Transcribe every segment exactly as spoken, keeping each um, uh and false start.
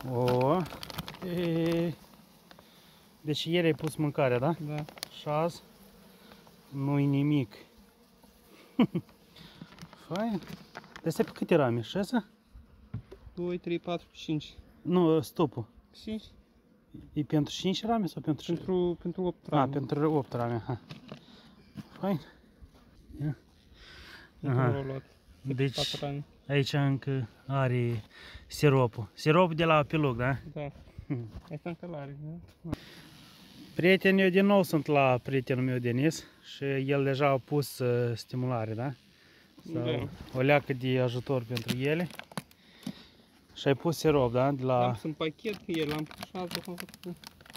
O, e... Deci ieri ai pus mâncarea, da? Da. Și azi nu-i nimic. Fain. Astea pe câte rame? șase? doi, trei, patru, cinci. Nu, stopul. cinci? E pentru cinci rame sau pentru... Pentru, pentru opt rame. A, pentru opt rame. Ha. Fain. Ia. Aha. Deci aici încă are siropul. Siropul de la apiloc, da? Da. Asta încă l-are, da? Prieteni, eu din nou sunt la prietenul meu Denis și el deja a pus uh, stimulare, da? Sau Da. o leacă de ajutor pentru ele. Și ai pus sirop, da? De la... L-am pus în pachet, el l-am pus și altul am făcut.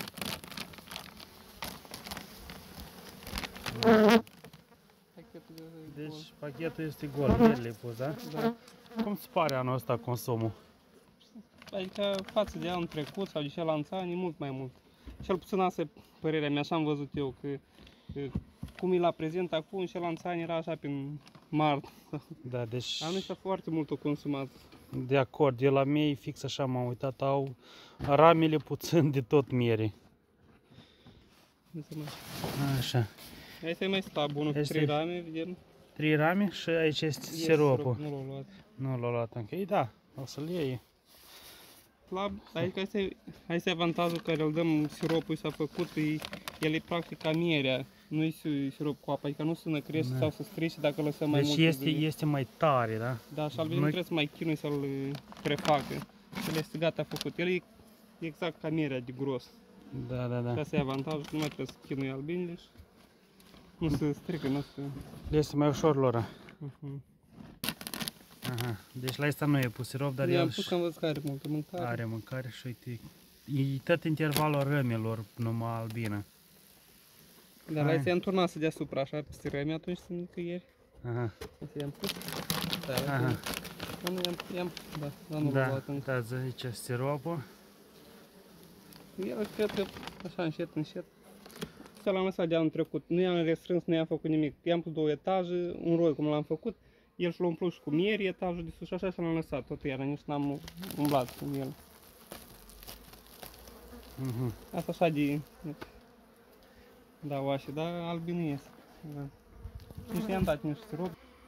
Deci pachetul este gol, el le-ai pus, da? Da. Cum îți pare anul ăsta consumul? Aici, față de anul trecut sau de celălalt an, e mult mai mult. Cel puțin asta e părerea mea, așa am văzut eu, că, că cum e la prezent acum, în celălalt an era așa prin mart. Da, deci... Anul ăsta foarte mult o consumat. De acord, de la mei fix așa m-am uitat, au ramele puțin de tot miere. Așa. Asta e mai slab, unul cu trei rame, vedem. trei rame și aici este siropul. Nu l-a luat. Nu l-a luat încă. Ei, da, o să-l iei. Slab, adică asta e, asta e avantajul care îl dăm siropul s-a făcut, e, el e practic ca mierea, nu e sirop cu apă, adică nu sună crește da. Sau să strice dacă lăsăm mai deci mult. Deci este, este mai tare, da? Da, și albinul nu trebuie să mai chinui să-l prefacă. El este gata făcut, el e exact ca mierea de gros. Da, da, da. Și asta e avantajul, nu mai trebuie să chinui albinele și nu se strică, nu se... Le este mai ușor lor. Uh-huh. Aha, deci la asta nu e pus sirop, dar el am pus că am văzut că are multă mâncare. Are mâncare și uite, e tot intervalul rămelor numai albină. Dar la asta i-am turnat să deasupra așa peste rămi atunci sunt nicăieri. Aha. Asta i-am pus. Da, aha. Nu, i-am, i-am, da, dar nu da, l-am luat încă. Da, zice siropul. El cred că așa încet, încet. Să l-am lăsat de anul trecut, nu i-am restrâns, nu i-am făcut nimic. I-am pus două etaje, un roi cum l-am făcut. El și l-a umplut și cu mieri, etajul de sus și așa și l-am lăsat tot iar, nici n-am umblat cu el. Uh-huh. Asta așa de... Da, oașe, dar albinul iese. Da. Nici i-am dat nici sirop.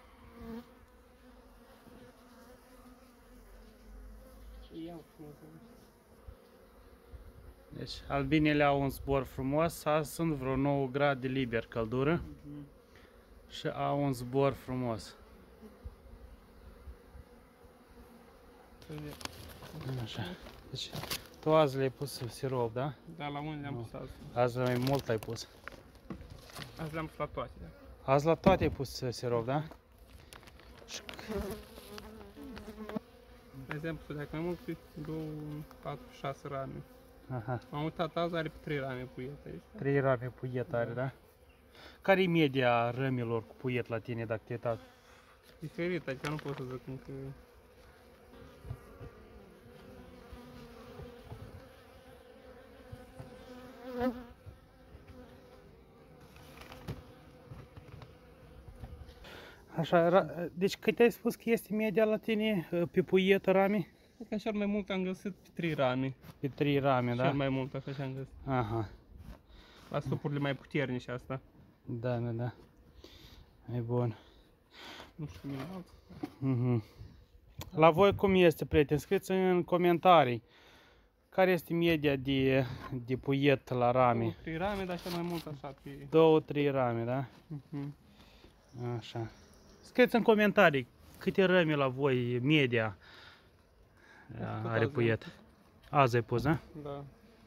Deci albinele au un zbor frumos, azi sunt vreo nouă grade liber căldură uh-huh. Și au un zbor frumos. Așa. Deci tu azi le-ai pus sirop, da? Da, la unde le-am pus azi. Azi mai mult ai pus. Azi le-am pus la toate, da. Azi la toate ai pus sirop, da? Azi le-am pus dacă mai mult pe două, patru, șase rame. Aha. Am uitat azi are pe trei rame puiet aici. trei rame puiet are, da? da? Care e media rămilor cu puiet la tine dacă te-ai uitat? Diferit, adică nu pot să zic încă... Așa, deci cât ai spus că este media la tine pe puiet rame? Cred că cel mai mult am găsit pe trei rame. Pe trei rame, da? Cel mai mult așa și am găsit. Aha. La stopurile mai puternice asta. Da, da, da. E bun. Nu știu cum e alt. Mhm. La voi cum este, prieteni? Scrieți în comentarii. Care este media de, de puiet la rame? Două, trei rame, dar cel mai mult așa pe... Două, trei rame, da? Uh-huh. Așa. Scrieți în comentarii câte rame la voi, media are puiet. Azi ai pus, da? Da.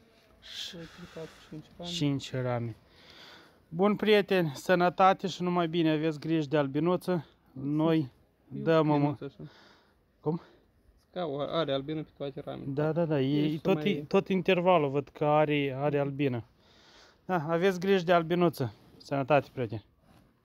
cinci rame. Bun, prieteni, sănătate și numai bine, aveți grijă de albinuță. Noi dăm mă... Cum? Are albină pe toate ramele. Da, da, da, e tot, mai... tot intervalul văd că are, are albină. Da, aveți grijă de albinuță. Sănătate, prieteni.